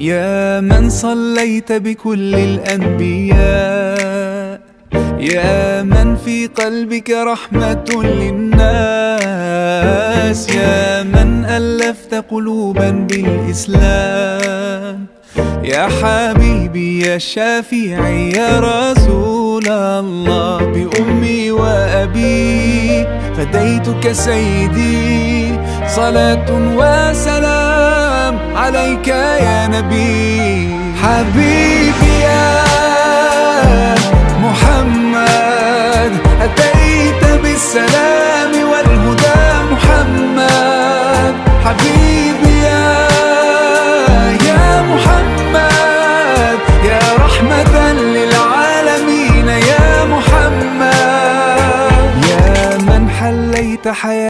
يا من صليت بكل الأنبياء، يا من في قلبك رحمة للناس، يا من ألفت قلوبا بالإسلام، يا حبيبي يا شافعي يا رسول الله، بأمي وأبي فديتك سيدي، صلاة وسلام عليك يا نبي. حبيبي يا محمد أتيت بالسلام والهدى